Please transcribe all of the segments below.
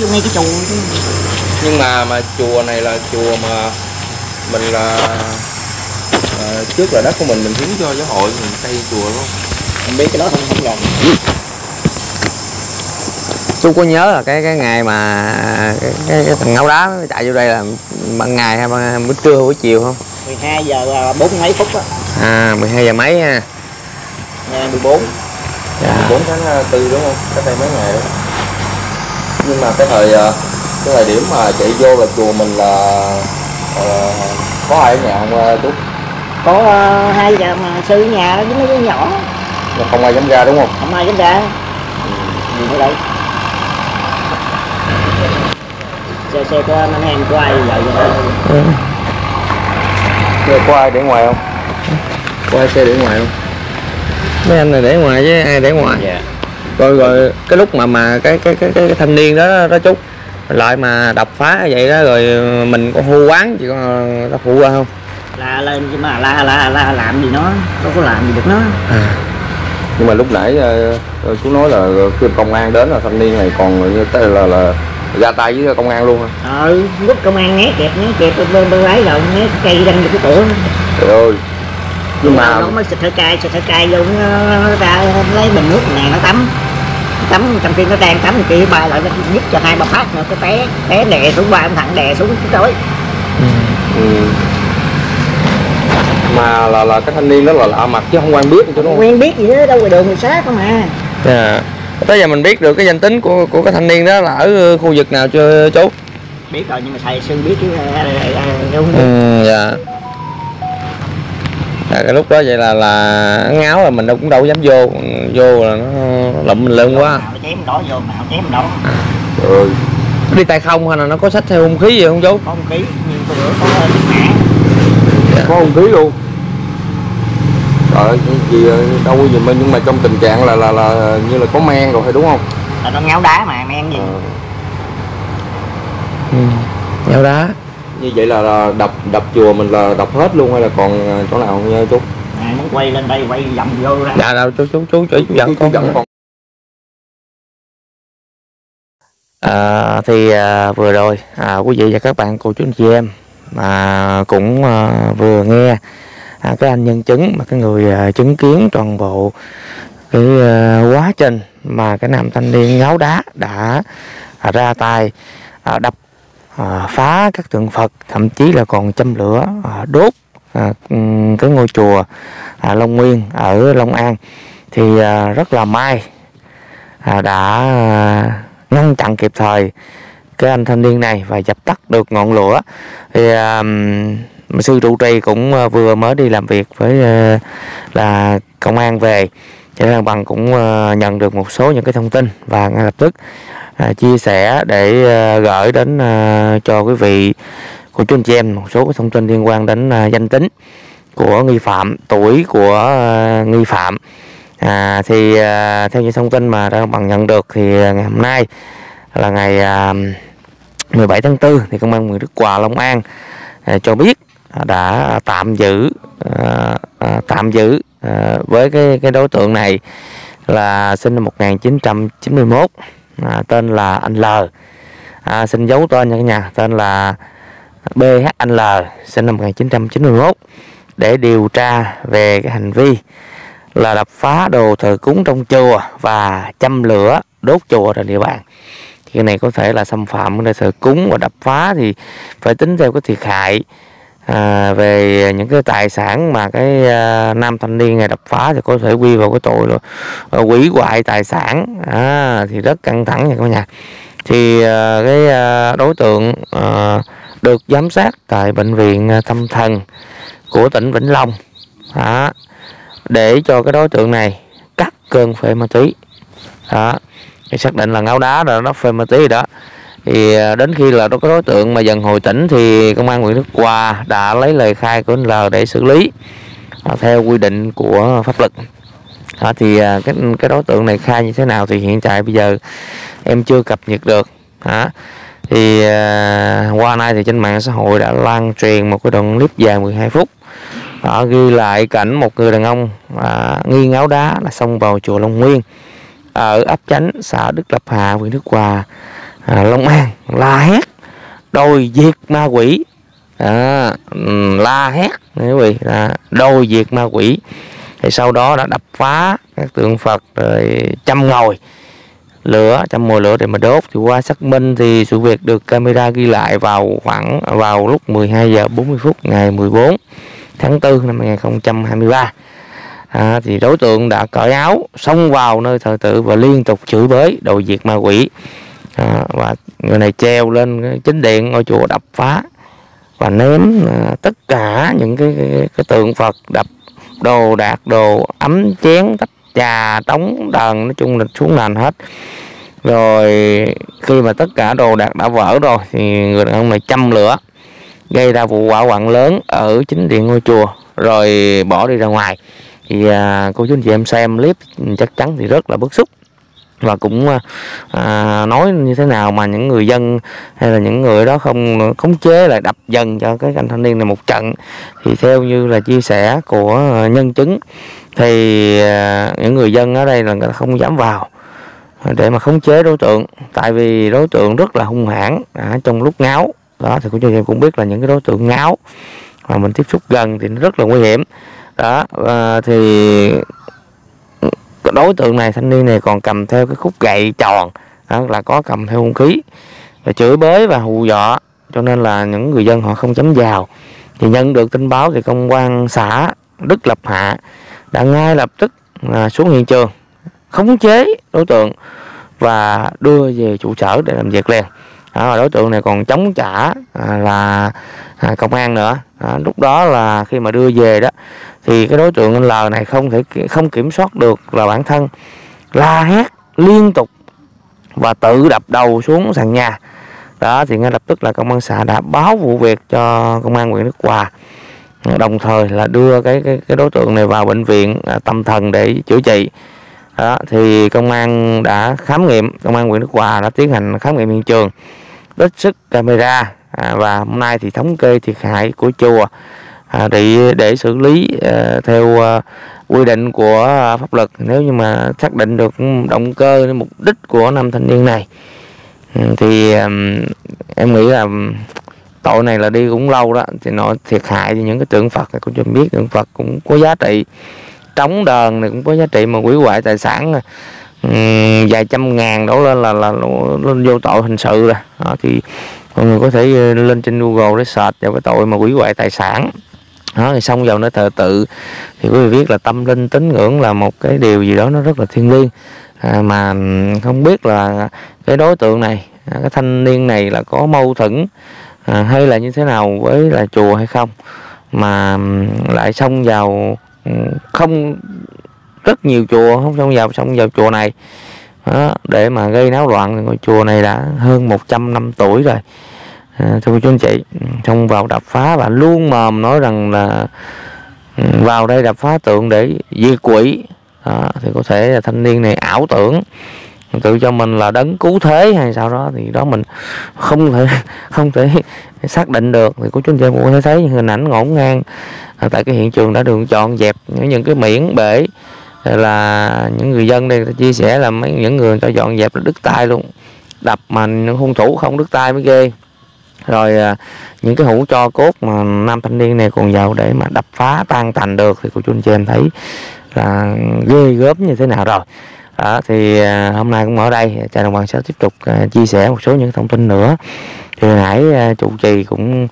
ngay cái chùa. Nhưng mà chùa này là chùa mà mình là trước là đất của mình hiến cho giáo hội, mình xây chùa đúng không? Mình biết cái đó không gần. Chú có nhớ là cái ngày mà cái thằng ngáo đá nó chạy vô đây là ban ngày hay buổi trưa buổi chiều không? 12 giờ 40 mấy phút á. 12 giờ mấy ha. 14. Dạ. 14 tháng 4 đúng không? Cách đây mấy ngày đó. Nhưng mà cái thời điểm mà chạy vô là chùa mình là có ai ở nhà không chú? Có 2 giờ mà sư ở nhà đó với mấy đứa nhỏ. Mà không ai dám ra đúng không? Không ai dám ra. Gì ở đây? Xe có anh em có ai vậy vậy? Có ai để ngoài không? Có ai xe để ngoài không? Mấy anh này để ngoài chứ ai để ngoài? Dạ. Rồi cái lúc mà cái thanh niên đó chút lại mà đập phá vậy đó, rồi mình có hô quán chị có phụ qua không? La lên chứ mà la làm gì nó, đâu có làm gì được nó. Nhưng mà lúc nãy chú nói là khi công an đến là thanh niên này còn như thế là ra tay với công an luôn hả? Lúc công an né kẹp bên lái rồi né cây đâm vào cái cửa. Trời ơi. Nhưng mà nó mới xịt hơi cay vô nó ra lấy bình nước này nó tắm trong khi nó đang tắm thì kia bay lại nó giúp cho 2-3 phát nữa cái té đè xuống, 3 ông thằng đè xuống cái tối. Mà là cái thanh niên đó là lạ mặt chứ không quen biết chứ đúng không? Quen biết gì đó, đâu ngoài đường người sát không à. Dạ. Tới giờ mình biết được cái danh tính của cái thanh niên đó là ở khu vực nào chưa chú? Biết rồi nhưng mà thầy sư biết chứ không biết. Dạ. Cái lúc đó vậy là ngáo là mình cũng đâu dám vô là nó lụm mình lưng quá. Nào chém đó vô, nào chém đó. Trời ơi. Đi tay không hay là nó có xách theo hung khí gì không chú? Có hung khí, nhưng tôi có mã. Dạ. Có hung khí luôn. Trời ơi, gì đâu có gì mà nhưng mà trong tình trạng là như là có men rồi phải đúng không? Là nó ngáo đá mà men gì. Ngáo đá. Như vậy là đập chùa mình là đập hết luôn hay là còn chỗ nào không nha chú? Muốn quay lên đây quay vòng vô ra. Dạ đâu chú dẫn con. Vừa rồi quý vị và các bạn cô chú anh chị em cũng vừa nghe cái anh nhân chứng mà cái người chứng kiến toàn bộ cái quá trình mà cái nam thanh niên ngáo đá đã ra tay đập phá các tượng Phật, thậm chí là còn châm lửa đốt cái ngôi chùa Long Nguyên ở Long An. Thì rất là may đã ngăn chặn kịp thời cái anh thanh niên này và dập tắt được ngọn lửa. Thì sư trụ trì cũng vừa mới đi làm việc với là công an về, cho nên bằng cũng nhận được một số những cái thông tin và ngay lập tức chia sẻ để gửi đến cho quý vị của chú anh chị em một số cái thông tin liên quan đến danh tính của nghi phạm, tuổi của nghi phạm. Theo những thông tin mà bằng nhận được thì ngày hôm nay là ngày 17 tháng 4 thì công an huyện Đức Hòa, Long An cho biết đã tạm giữ với cái đối tượng này là sinh năm 1991, tên là anh L, xin giấu tên nha cả nhà, tên là BHL, sinh năm 1991, để điều tra về cái hành vi là đập phá đồ thờ cúng trong chùa và châm lửa đốt chùa trên địa bàn. Thì cái này có thể là xâm phạm cái thờ cúng và đập phá thì phải tính theo cái thiệt hại về những cái tài sản mà cái nam thanh niên này đập phá thì có thể quy vào cái tội là hủy hoại tài sản, thì rất căng thẳng nha các nhà. Thì cái đối tượng được giám sát tại bệnh viện tâm thần của tỉnh Vĩnh Long để cho cái đối tượng này cắt cơn phê ma túy. Thì xác định là ngáo đá rồi, nó phê ma túy đó. Thì đến khi là cái đối tượng mà dần hồi tỉnh thì công an huyện Đức Hòa đã lấy lời khai của anh L để xử lý theo quy định của pháp luật. Thì cái đối tượng này khai như thế nào thì hiện tại bây giờ em chưa cập nhật được. Thì qua nay thì trên mạng xã hội đã lan truyền một cái đoạn clip dài 12 phút ghi lại cảnh một người đàn ông nghi ngáo đá là xông vào chùa Long Nguyên ở ấp Chánh, xã Đức Lập Hạ, huyện Đức Hòa Long An la hét đòi diệt ma quỷ, la hét quý vị là đòi diệt ma quỷ. Thì sau đó đã đập phá các tượng Phật rồi châm ngòi lửa để mà đốt. Thì qua xác minh thì sự việc được camera ghi lại vào lúc 12 giờ 40 phút ngày 14 tháng 4 năm 2023. Thì đối tượng đã cởi áo xông vào nơi thờ tự và liên tục chửi bới đòi diệt ma quỷ. Và người này treo lên cái chính điện ngôi chùa đập phá và ném tất cả những cái tượng Phật, đập đồ đạc, đồ ấm chén tách trà trống đờn, nói chung là xuống nền hết. Rồi khi mà tất cả đồ đạc đã vỡ rồi thì người đàn ông này châm lửa gây ra vụ hỏa hoạn lớn ở chính điện ngôi chùa rồi bỏ đi ra ngoài. Thì cô chú anh chị em xem clip chắc chắn thì rất là bức xúc và cũng nói như thế nào mà những người dân hay là những người đó không khống chế lại đập dần cho cái anh thanh niên này một trận. Thì theo như là chia sẻ của nhân chứng thì những người dân ở đây là người ta không dám vào để mà khống chế đối tượng, tại vì đối tượng rất là hung hãn trong lúc ngáo đó. Thì cô chú anh em cũng biết là những cái đối tượng ngáo mà mình tiếp xúc gần thì nó rất là nguy hiểm đó. Thì đối tượng này, thanh niên này còn cầm theo cái khúc gậy tròn đó, là có cầm theo hung khí và chửi bới và hù dọa, cho nên là những người dân họ không dám vào. Thì nhận được tin báo thì công an xã Đức Lập Hạ đã ngay lập tức xuống hiện trường khống chế đối tượng và đưa về trụ sở để làm việc liền. Đối tượng này còn chống trả là công an nữa. Lúc đó là khi mà đưa về đó thì cái đối tượng anh L này không kiểm soát được là bản thân la hét liên tục và tự đập đầu xuống sàn nhà đó. Thì ngay lập tức là công an xã đã báo vụ việc cho công an huyện Đức Hòa, đồng thời là đưa cái đối tượng này vào bệnh viện tâm thần để chữa trị đó. Thì công an huyện Đức Hòa đã tiến hành khám nghiệm hiện trường, trích xuất camera và hôm nay thì thống kê thiệt hại của chùa để xử lý theo quy định của pháp luật. Nếu như mà xác định được động cơ, mục đích của nam thanh niên này thì em nghĩ là tội này là đi cũng lâu đó. Thì nó thiệt hại thì những cái tượng Phật này, cũng cho biết tượng Phật cũng có giá trị, trống đờn này cũng có giá trị, mà hủy hoại tài sản vài trăm ngàn đổ lên là lên vô tội hình sự rồi đó. Thì mọi người có thể lên trên Google để search vào cái tội mà hủy hoại tài sản đó. Thì xông vào nơi thờ tự thì quý vị biết là tâm linh tín ngưỡng là một cái điều gì đó nó rất là thiêng liêng, mà không biết là cái đối tượng này, cái thanh niên này là có mâu thuẫn hay là như thế nào với là chùa hay không, mà lại xông vào không rất nhiều chùa, không xông vào chùa này đó, để mà gây náo loạn. Ngôi chùa này đã hơn 100 năm tuổi rồi. Thưa quý chú anh chị, xông vào đập phá và luôn mồm nói rằng là vào đây đập phá tượng để diệt quỷ đó. Thì có thể là thanh niên này ảo tưởng tự cho mình là đấng cứu thế hay sao đó, thì đó mình không thể xác định được. Thì cô chú anh chị cũng có thể thấy những hình ảnh ngổn ngang tại cái hiện trường đã được dọn dẹp những cái miễn bể, là những người dân đây chia sẻ là những người ta dọn dẹp là đứt tay luôn, đập mà những hung thủ không đứt tay mới ghê. Rồi những cái hũ tro cốt mà nam thanh niên này còn vào để mà đập phá tan tành được thì cô chú anh chị em thấy là ghê gớm như thế nào rồi đó. Thì hôm nay cũng ở đây Trà Đồng Bằng sẽ tiếp tục chia sẻ một số những thông tin nữa. Thì hồi nãy trụ trì cũng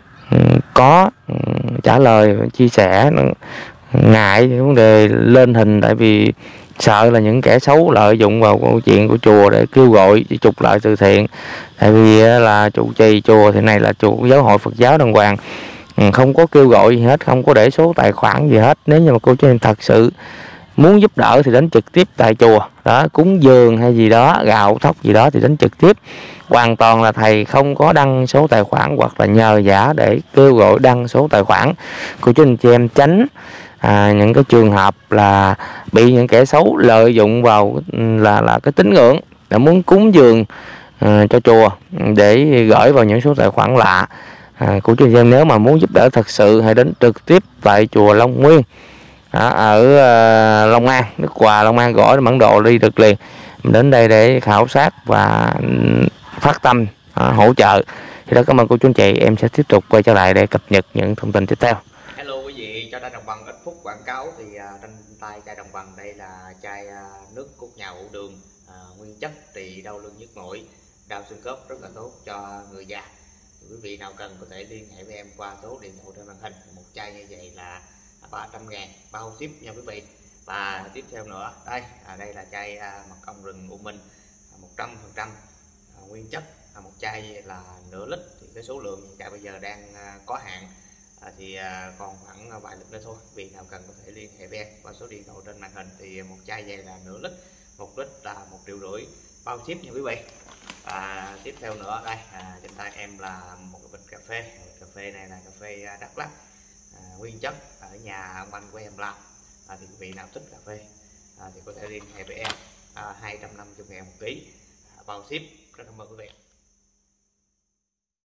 có trả lời chia sẻ, ngại vấn đề lên hình tại vì sợ là những kẻ xấu lợi dụng vào câu chuyện của chùa để kêu gọi trục lợi từ thiện. Tại vì là trụ trì chùa thì này là chùa giáo hội Phật giáo đàng hoàng, không có kêu gọi gì hết, không có để số tài khoản gì hết. Nếu như mà cô chú anh thật sự muốn giúp đỡ thì đến trực tiếp tại chùa đó, cúng dường hay gì đó, gạo thóc gì đó thì đến trực tiếp. Hoàn toàn là thầy không có đăng số tài khoản hoặc là nhờ giả để kêu gọi đăng số tài khoản. Cô chú anh chị em tránh những cái trường hợp là bị những kẻ xấu lợi dụng vào là cái tín ngưỡng đã muốn cúng dường cho chùa để gửi vào những số tài khoản lạ. Cô chú anh chị em nếu mà muốn giúp đỡ thật sự hãy đến trực tiếp tại chùa Long Nguyên ở Long An, Đức Hòa, Long An, gõ bản đồ đi được liền. Mình đến đây để khảo sát và phát tâm hỗ trợ. Thì đó, cảm ơn cô chú anh chị. Em sẽ tiếp tục quay trở lại để cập nhật những thông tin tiếp theo. Hello quý vị, cho Chai Đồng Bằng ít phút quảng cáo. Thì trên tay Chai Đồng Bằng đây là chai nước cốt nhào ủ đường, nguyên chất trị đau lưng nhức mỏi, đau xương khớp, rất là tốt cho người già. Quý vị nào cần có thể liên hệ với em qua số điện thoại trên màn hình. Một chai như vậy là 300.000 bao ship nha quý vị. Và tiếp theo nữa đây, đây là chai mật ong rừng U Minh 100% nguyên chất, một chai là nửa lít. Thì cái số lượng chai bây giờ đang có hạn, thì còn khoảng vài lít nữa thôi. Vì nào cần có thể liên hệ với em qua số điện thoại trên màn hình. Thì một chai vậy là nửa lít, 1 lít là 1,5 triệu bao ship nha quý vị. Và tiếp theo nữa đây, trên tay em là một cái bịch cà phê. Cà phê này là cà phê Đắk Lắk, nguyên chất ở nhà ông anh của em làm. Thì quý vị nào thích cà phê thì có thể liên hệ với em. 250.000 một ký, bao ship. Rất cảm ơn quý vị.